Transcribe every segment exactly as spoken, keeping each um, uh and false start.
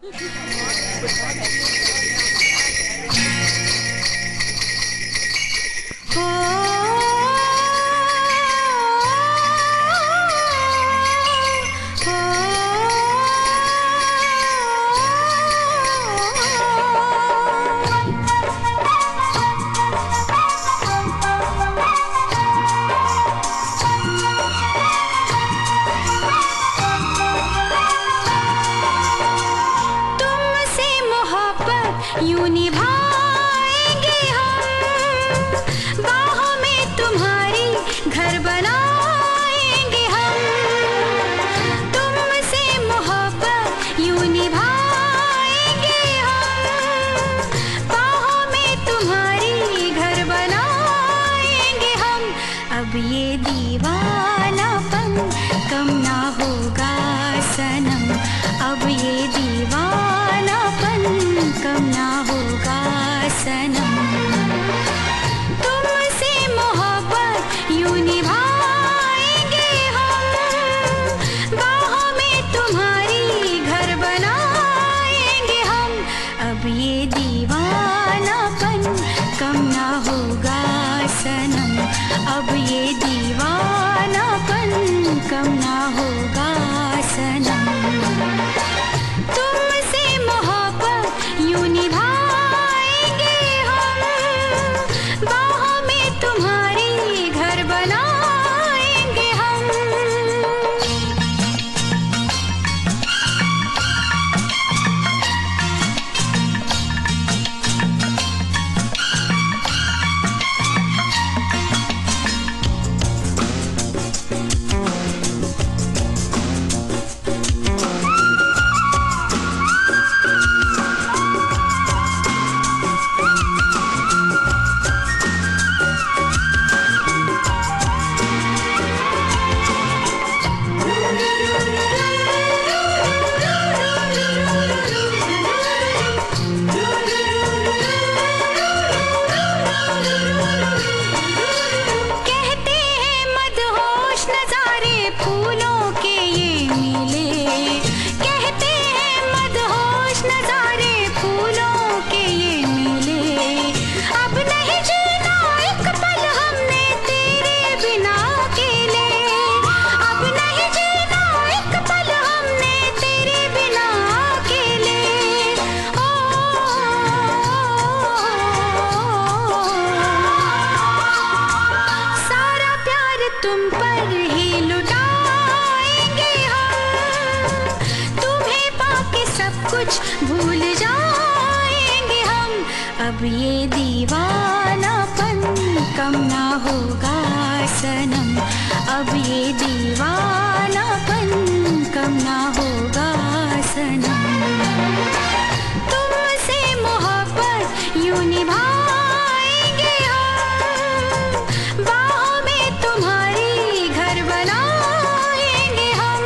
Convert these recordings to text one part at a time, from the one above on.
यूं निभाएंगे हम, बाहों में तुम्हारी घर बनाएंगे हम। तुमसे मोहब्बत यूं निभाएंगे हम, बाहों में तुम्हारी घर बनाएंगे हम। अब ये दीवानापन कम ना होगा सनम, अब ये दीवानापन कम ना होगा सनम। तुमसे मोहब्बत यूं निभाएंगे हम, बाहों में तुम्हारी घर बनाएंगे हम। अब ये दीवानापन कम ना होगा सनम, अब ये दीवानापन कम ना होगा सनम। तुमसे मोहब्बत यूं निभाएंगे हम, बाहों में तुम्हारी घर बनाएंगे हम। तुम पर ही लुटाएंगे हम, तुम्हें पाके सब कुछ भूल जाएंगे हम। अब ये दीवानापन कम ना होगा सनम, अब ये दीवानापन कम ना होगा सनम। तुमसे मोहब्बत यूं निभाएंगे हम, बाहों में तुम्हारी घर बनाएंगे हम।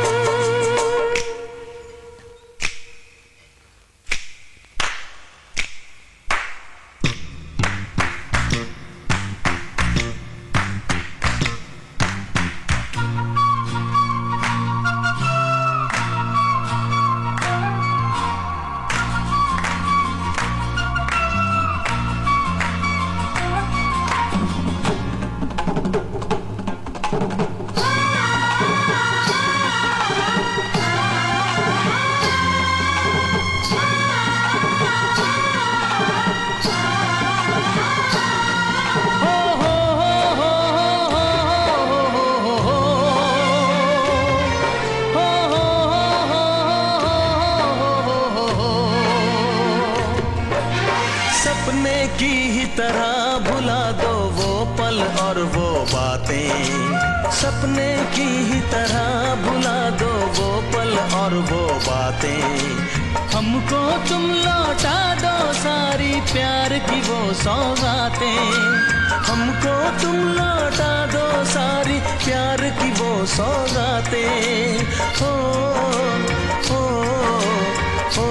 सपने की ही तरह भुला दो वो पल और वो बातें, सपने की ही तरह भुला दो वो पल और वो बातें। हमको तुम लौटा दो सारी प्यार की वो सौगातें, हमको तुम लौटा दो सारी प्यार की वो सौगातें। हो हो हो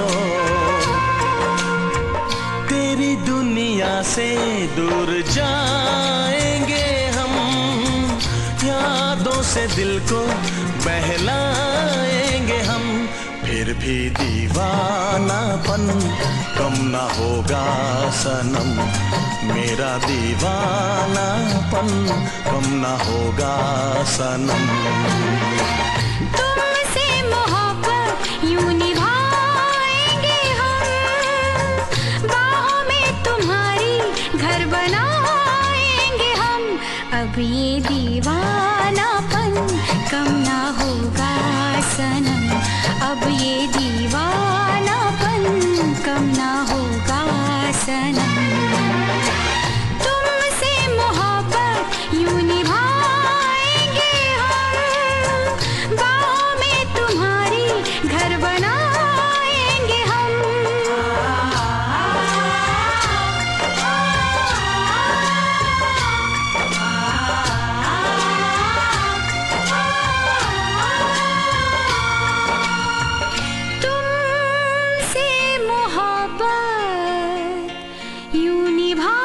तेरी दुनिया से दूर जाएंगे हम, यादों से दिल को बहलाएंगे हम। फिर फिर भी दीवानापन कम ना होगा सनम, मेरा दीवानापन कम ना होगा सनम। तुमसे मोहब्बत यूं निभाएंगे हम, बाहों में तुम्हारी घर बनाएंगे हम। अब ये दीवानापन कम ना होगा सनम, अब ये दीवानापन कम ना होगा सनम। तुमसे मोहब्बत यूं निभाएंगे हम, बाहों में तुम्हारी घर बनाएंगे हम। तुमसे मोहब्बत यूं निभा